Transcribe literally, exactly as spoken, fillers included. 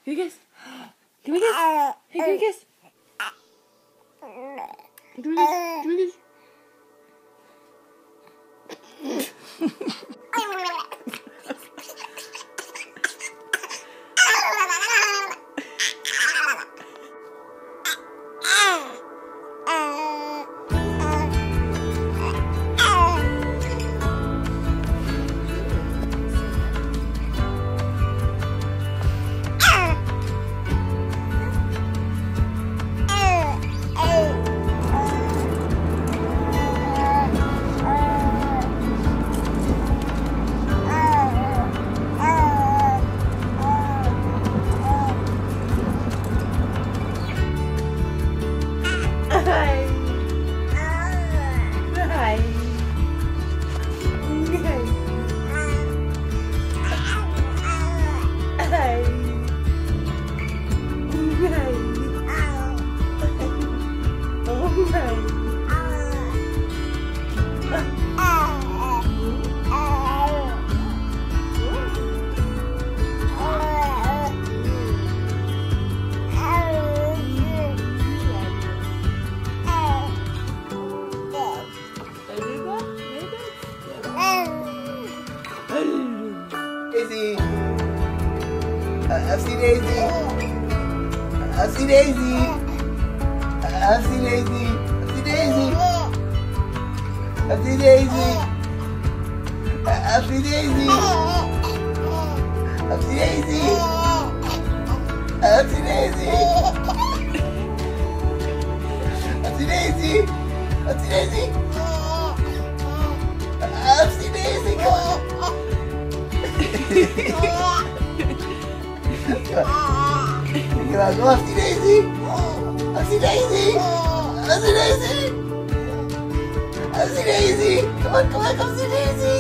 Give me a kiss. Give me a kiss. Hey, give me a kiss. Give me a kiss. Give me a kiss. Daisy. Uh, I see Daisy. I see Daisy. I see Daisy. I see Daisy. I see Daisy. I see Daisy. I see Daisy. I see Daisy. I see Daisy. I see Daisy. I see Daisy. Come on. Come on, go up, see Daisy. I see Daisy. I see Daisy. I see Daisy. Come on, come on, come see Daisy.